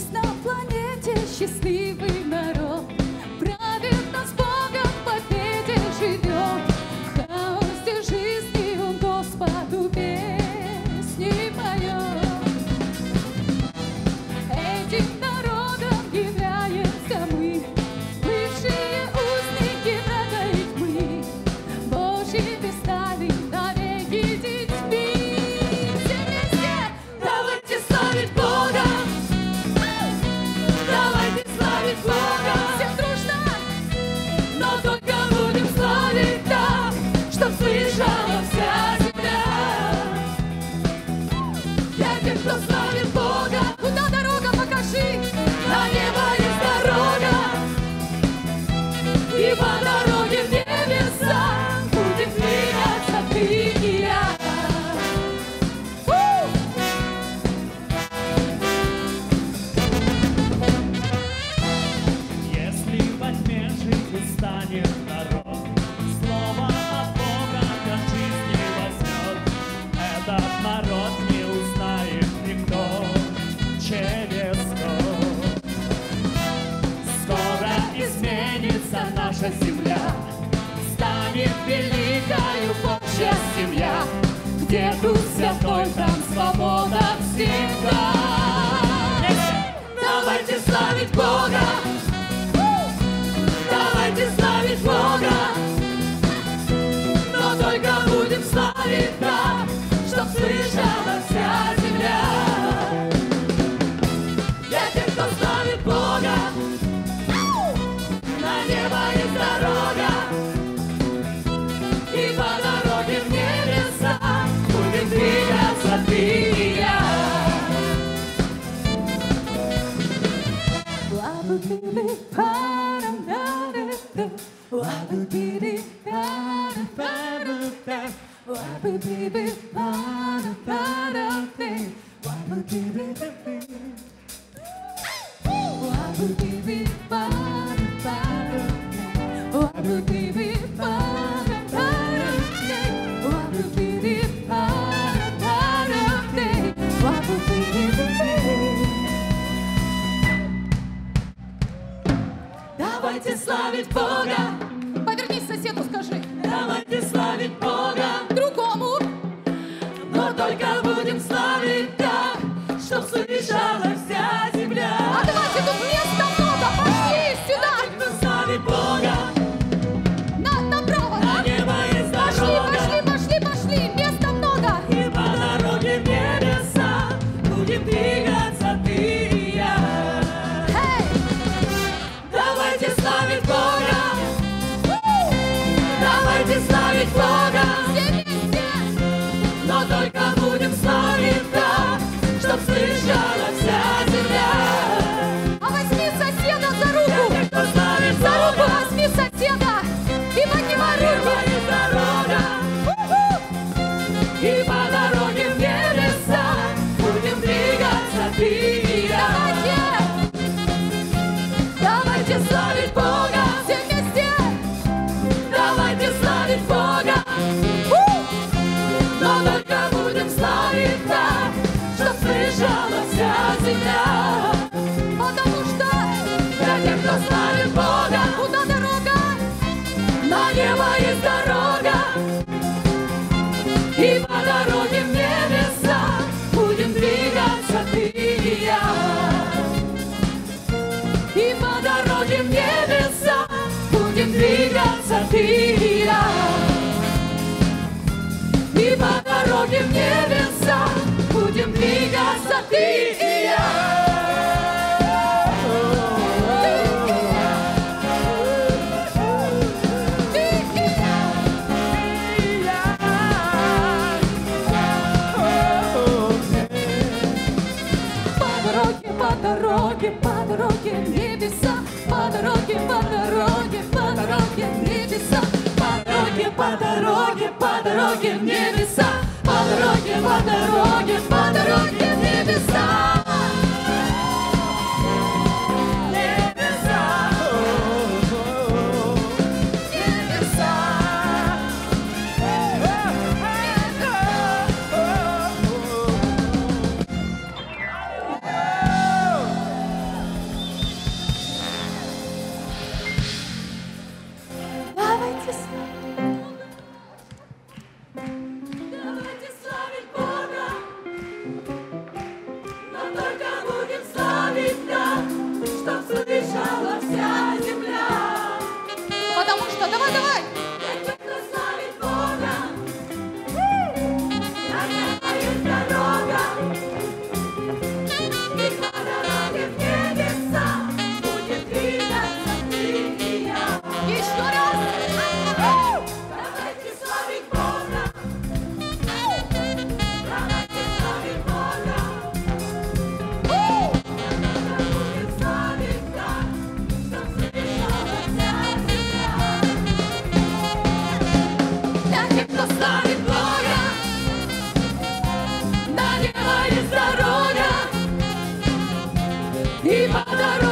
есть на планете счастливый народ, правит нас Богом, в победе живет. В хаосе жизни Он Господу песни поет. Этим народом являемся мы, бывшие узники врага и тьмы, Божьими стали навеки детьми. Все вместе давайте славить Бога, давайте славить Бога. Всем дружно, но только будем славить так, чтоб слышала вся земля. Для тех, кто славит Бога, куда дорога, покажи. На небо есть дорога, и по дороге в небеса будем двигаться ты и я. Если во тьме жить устанет народ, слово от Бога для жизни возьмет. Этот народ не узнает никто через год. Скоро изменится наша земля, станет великою Божья семья, где Дух Святой, там свобода всегда. Давайте славить Бога, давайте славить Бога, но только будем славить так, чтоб слышала вся земля. Для тех, кто славит Бога, на небо есть дорога, и по дороге в небеса будем двигаться ты и я. Давайте славить Бога. Повернись к соседу, скажи. Давайте славить Бога. Другому. Но только будем славить так, чтоб слышала вся земля. А давайте тут места много, пошли сюда. Кто славит Бога. Направо. На небо есть дорога. Пошли, места много. И по дороге в небеса будем двигаться ты и я. Давайте славить Бога, давайте славить Бога, все вместе, но только будем славить так, чтоб слышала вся земля. А возьми соседа за руку, возьми соседа и поднимай руки. И по дороге в небеса будем двигаться ты и я. Давайте славить Бога, все вместе. Давайте славить Бога, но только будем славить так, чтоб слышала вся земля. Потому что для тех, кто славит Бога, куда дорога? На небо есть дорога, и по дороге в небеса будем двигаться ты и я. И по дороге в небеса будем двигаться ты и я. И по дороге в небеса будем двигаться ты и я. По дороге в небеса, по дороге в небеса, по дороге в небеса, по дороге в небеса. и по дороге